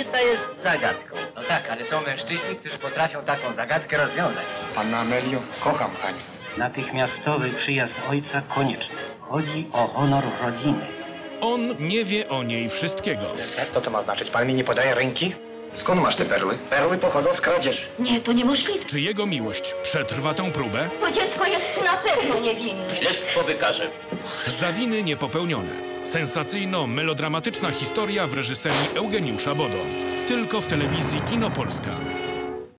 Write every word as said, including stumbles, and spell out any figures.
To jest zagadką. No tak, ale są mężczyźni, którzy potrafią taką zagadkę rozwiązać. Panna Amelio, kocham pani. Natychmiastowy przyjazd ojca konieczny. Chodzi o honor rodziny. On nie wie o niej wszystkiego. Co to ma znaczyć? Pan mi nie podaje ręki? Skąd masz te perły? Perły pochodzą z kradzieży. Nie, to niemożliwe. Czy jego miłość przetrwa tę próbę? Bo dziecko jest na pewno niewinne. Śledztwo wykaże. Zawiny niepopełnione. Sensacyjno-melodramatyczna historia w reżyserii Eugeniusza Bodo. Tylko w telewizji Kino Polska.